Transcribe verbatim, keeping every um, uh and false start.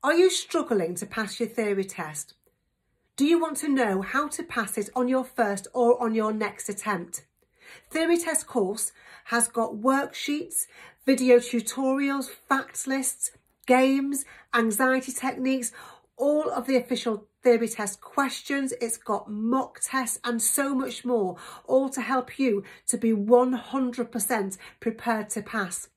Are you struggling to pass your theory test? Do you want to know how to pass it on your first or on your next attempt? Theory Test Course has got worksheets, video tutorials, facts lists, games, anxiety techniques, all of the official theory test questions. It's got mock tests and so much more, all to help you to be one hundred percent prepared to pass.